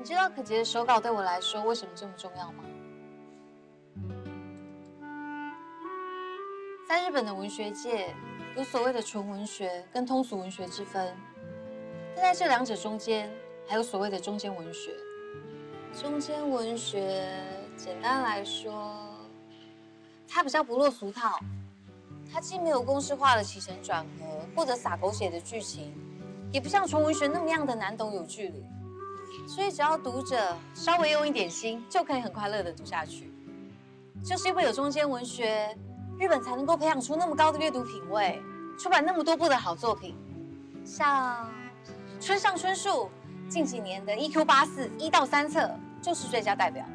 你知道可杰的手稿对我来说为什么这么重要吗？在日本的文学界，有所谓的纯文学跟通俗文学之分，但在这两者中间，还有所谓的中间文学。中间文学，简单来说，它比较不落俗套，它既没有公式化的起承转合或者洒狗血的剧情，也不像纯文学那么样的难懂有距离。所以只要读者稍微用一点心，就可以很快乐的读下去。就是因为有中间文学，日本才能够培养出那么高的阅读品味，出版那么多部的好作品，像村上春树近几年的《EQ84》1到3册就是最佳代表。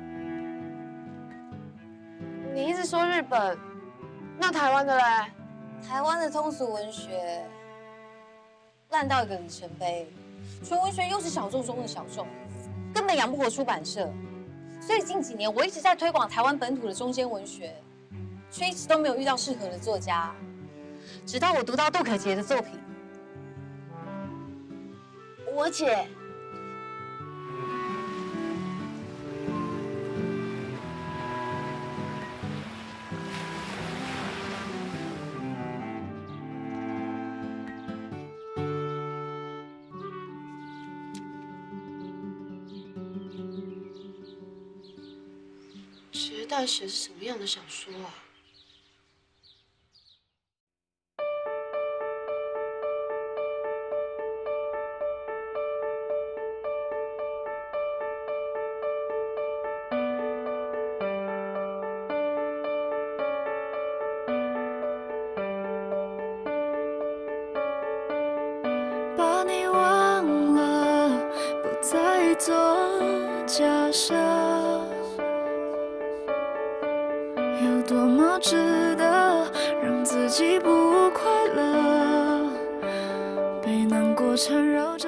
你一直说日本，那台湾的嘞？ 台湾的通俗文学烂到一个里程碑，纯文学又是小众中的小众，根本养不活出版社。所以近几年我一直在推广台湾本土的中间文学，却一直都没有遇到适合的作家。直到我读到杜可杰的作品， 我姐。杰到底写的是什么样的小说啊？ 把你忘了，不再做假设，有多么值得让自己不快乐，被难过缠绕着。